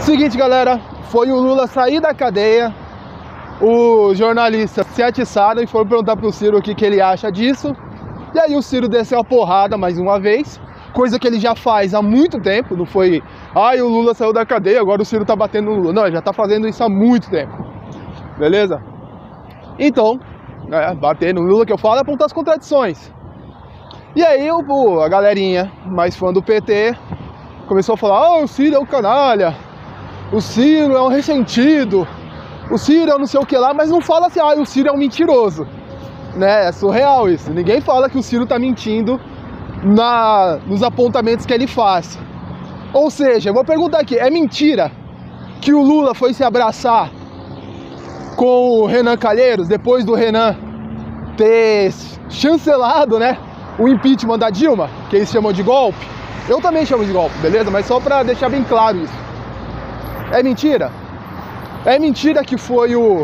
Seguinte, galera, foi o Lula sair da cadeia, os jornalistas se atiçaram e foram perguntar pro Ciro o que ele acha disso. E aí o Ciro desceu a porrada mais uma vez, coisa que ele já faz há muito tempo. Não foi, o Lula saiu da cadeia, agora o Ciro tá batendo no Lula. Não, ele já tá fazendo isso há muito tempo, beleza? Então, bater no Lula que eu falo é apontar as contradições. E aí a galerinha mais fã do PT começou a falar, o Ciro é um canalha, o Ciro é um ressentido, o Ciro é um não sei o que lá, mas não fala assim, o Ciro é um mentiroso, né? É surreal isso, ninguém fala que o Ciro tá mentindo nos apontamentos que ele faz. Ou seja, eu vou perguntar aqui, é mentira que o Lula foi se abraçar com o Renan Calheiros, depois do Renan ter chancelado, né, o impeachment da Dilma, que eles chamam de golpe? Eu também chamo de golpe, beleza? Mas só pra deixar bem claro isso. É mentira? É mentira que foi o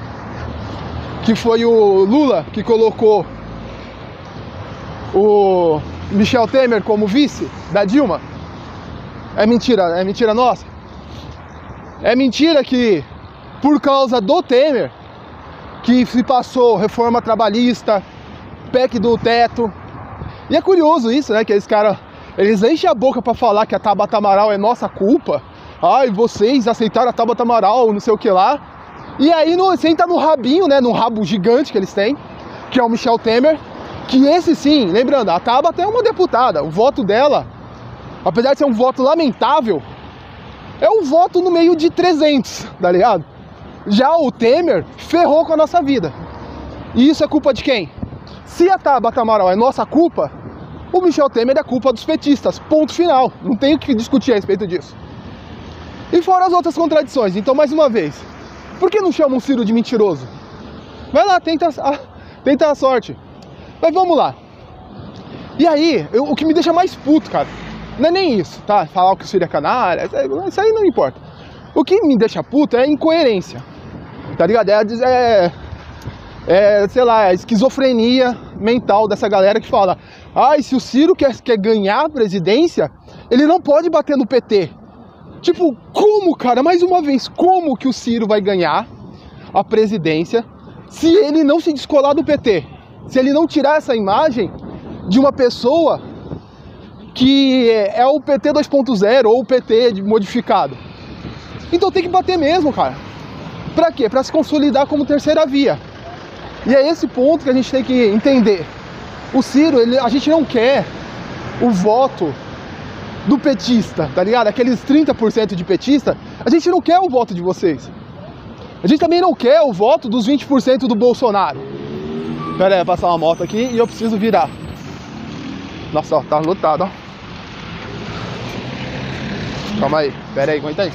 Lula que colocou o Michel Temer como vice da Dilma? É mentira nossa? É mentira que por causa do Temer que se passou reforma trabalhista, PEC do teto. E é curioso isso, né? Que esses caras, eles enchem a boca pra falar que a Tabata Amaral é nossa culpa. Vocês aceitaram a Tabata Amaral, não sei o que lá. E aí senta no rabinho, né? No rabo gigante que eles têm, que é o Michel Temer. Que esse sim, lembrando, a Tabata é uma deputada. O voto dela, apesar de ser um voto lamentável, é um voto no meio de 300, tá ligado? Já o Temer ferrou com a nossa vida. E isso é culpa de quem? Se a Tabata Amaral é nossa culpa, o Michel Temer é culpa dos petistas. Ponto final. Não tem o que discutir a respeito disso. E fora as outras contradições. Então, mais uma vez, por que não chamam o Ciro de mentiroso? Vai lá, tenta a sorte. Mas vamos lá. E aí, o que me deixa mais puto, cara, não é nem isso, tá? Falar que o Ciro é canalha, isso aí não importa. O que me deixa puto é a incoerência, tá ligado? Sei lá, a esquizofrenia mental dessa galera que fala, se o Ciro quer ganhar a presidência, ele não pode bater no PT. Tipo, como, cara? Mais uma vez, como que o Ciro vai ganhar a presidência se ele não se descolar do PT? Se ele não tirar essa imagem de uma pessoa que é o PT 2.0 ou o PT modificado? Então tem que bater mesmo, cara. Pra quê? Pra se consolidar como terceira via. E é esse ponto que a gente tem que entender. O Ciro, a gente não quer o voto do petista, tá ligado? Aqueles 30% de petista, a gente não quer o voto de vocês. A gente também não quer o voto dos 20% do Bolsonaro. Pera aí, vai passar uma moto aqui e eu preciso virar. Nossa, ó, tá lotado, ó. Calma aí, pera aí, aguenta aí.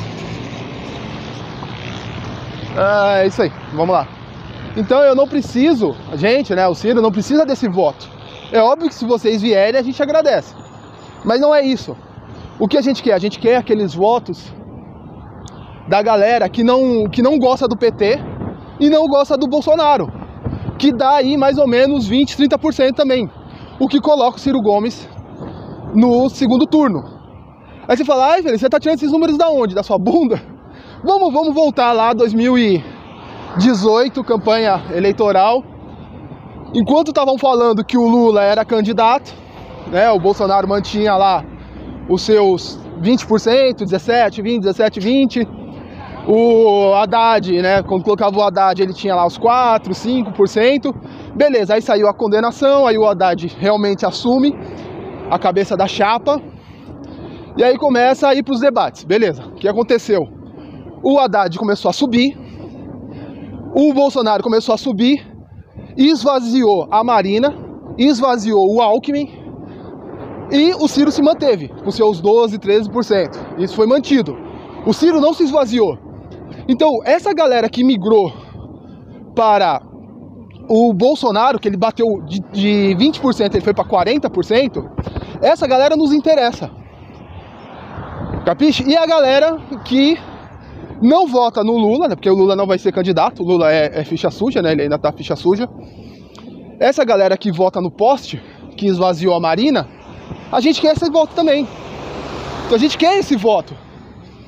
É isso aí, vamos lá. Então eu não preciso, a gente, né, o Ciro não precisa desse voto. É óbvio que se vocês vierem a gente agradece. Mas não é isso. O que a gente quer? A gente quer aqueles votos da galera que não gosta do PT e não gosta do Bolsonaro. Que dá aí mais ou menos 20, 30% também. O que coloca o Ciro Gomes no segundo turno. Aí você fala, velho, você tá tirando esses números da onde? Da sua bunda? Vamos voltar lá, 2018, campanha eleitoral. Enquanto estavam falando que o Lula era candidato, né, o Bolsonaro mantinha lá os seus 20%, 17, 20, 17, 20. O Haddad, né, quando colocava o Haddad, ele tinha lá os 4, 5%. Beleza, aí saiu a condenação, aí o Haddad realmente assume a cabeça da chapa. E aí começa a ir para os debates. Beleza, o que aconteceu? O Haddad começou a subir, o Bolsonaro começou a subir, esvaziou a Marina, esvaziou o Alckmin, e o Ciro se manteve com seus 12, 13%. Isso foi mantido. O Ciro não se esvaziou. Então, essa galera que migrou para o Bolsonaro, que ele bateu de 20%, ele foi para 40%, essa galera nos interessa. Capiche? E a galera que não vota no Lula, né, porque o Lula não vai ser candidato, o Lula é ficha suja, né, ele ainda tá ficha suja. Essa galera que vota no poste, que esvaziou a Marina, a gente quer esse voto também. Então a gente quer esse voto.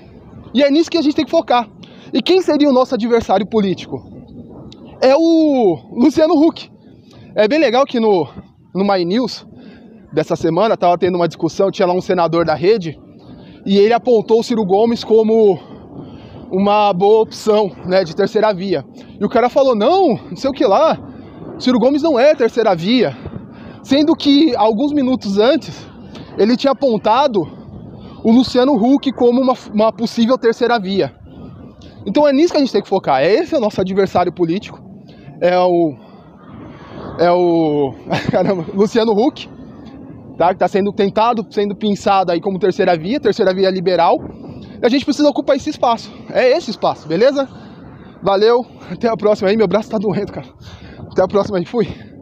E é nisso que a gente tem que focar. E quem seria o nosso adversário político? É o Luciano Huck. É bem legal que no My News dessa semana estava tendo uma discussão, tinha lá um senador da rede, e ele apontou o Ciro Gomes como uma boa opção, né, de terceira via. E o cara falou, não sei o que lá, Ciro Gomes não é terceira via. Sendo que, alguns minutos antes, ele tinha apontado o Luciano Huck como uma possível terceira via. Então é nisso que a gente tem que focar. Esse é o nosso adversário político. É o caramba, Luciano Huck, tá? Que está sendo tentado, sendo pensado aí como terceira via liberal. E a gente precisa ocupar esse espaço. É esse espaço, beleza? Valeu, até a próxima aí. Meu braço tá doendo, cara. Até a próxima aí, fui.